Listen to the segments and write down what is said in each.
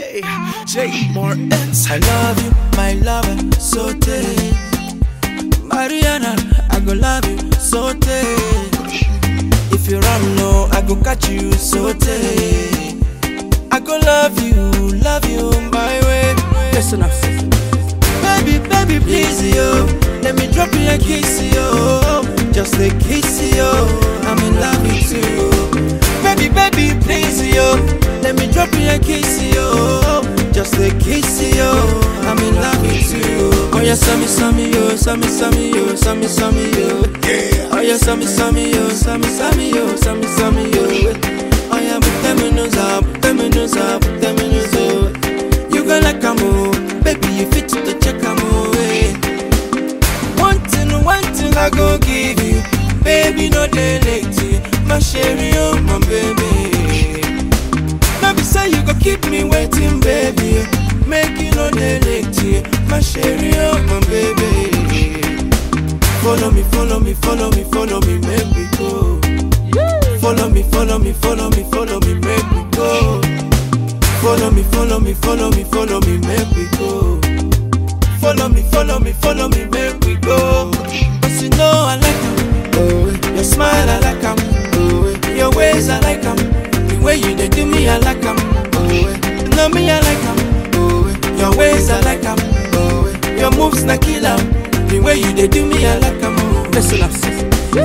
Hey, J. Martins. I love you, my lover, so take Mariana, I go love you, so take. If you run low, I go catch you, so take. I go love you my way. Listen up, sis. Baby, baby, please, yo. Let me drop you a kiss, yo. Just a kiss, yo. I'm in love with you. Baby, baby, please, yo. Let me drop you a kiss, yo. Just a kiss, yo. I'm in love with you. Oh yeah, sammy, yo, sammy, yo, sammy, yo. Yeah. Oh yeah, sammy, yo, sammy, yo, sammy, yo. Oh yeah, put them in those up, put them in those up, put them in those up. You gonna like a move, baby, you fit to check a move. One thing I go give you, baby, no delay to you. My sherry, oh my baby. Now be say you go keep me waiting, baby. Make you no delay to you. My sherry, oh my baby. Follow me, follow me, follow me, follow me, make we go. Follow me, follow me, follow me, follow me, make we go. Follow me, follow me, follow me, follow me, make we go. Follow me, follow me, follow me, make we go. Cause you know I like 'em. Oh, your smile I like 'em. Oh, your ways I like 'em. The way you dey do me I like 'em. Oh, you know me I like 'em. Oh, your ways I like 'em. Oh, your moves na kill 'em. The way you dey do me I like 'em. Oh, Listen up, sis.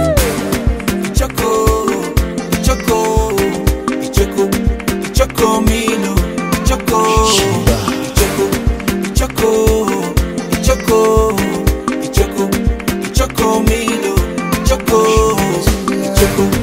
Choco, choco, choco, choco Milo, choco, choco, choco, choco, choco, choco Milo, choco, choco.